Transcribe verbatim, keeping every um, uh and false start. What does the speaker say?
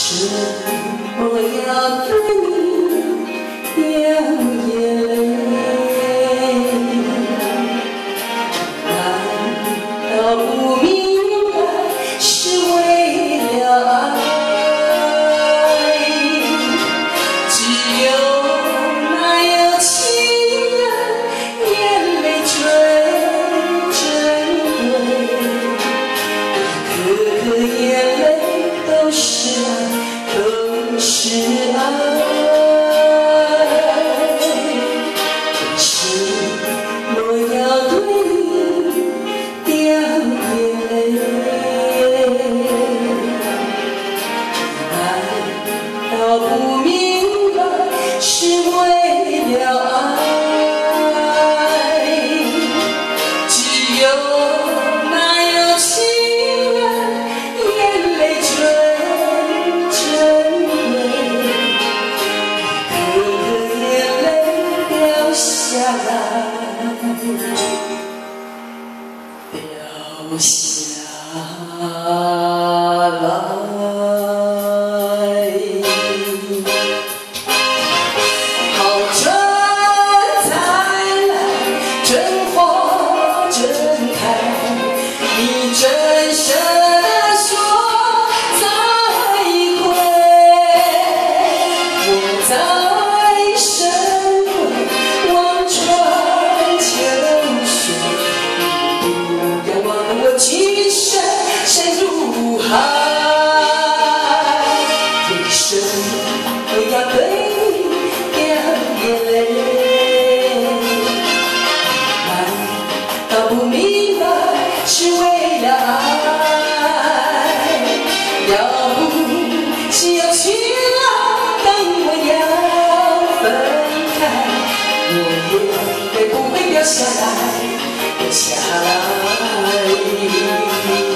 我要对你掉眼泪，难道不明白是为了爱？只有那有情人眼泪最珍贵，颗颗眼泪都是爱。 都是爱，可是我要对你掉眼泪，难道不明白是为了爱？只有那有情人眼泪最。 下来，掉下来。好春才来，春花正开，你真深地说再会，我在深。 情深深如海，一生我要对你掉眼泪，难道不明白是为了爱？要不是有情郎等我要分开，我也会不会掉下来，掉下来。